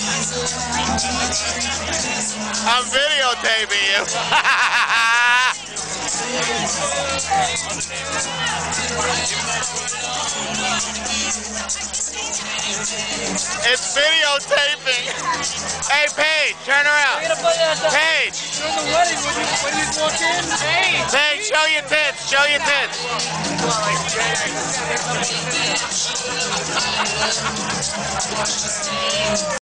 I'm videotaping you. It's videotaping. Hey, Paige, turn around. Paige. During the wedding, when you walk in, Paige, show your tits. Show your tits.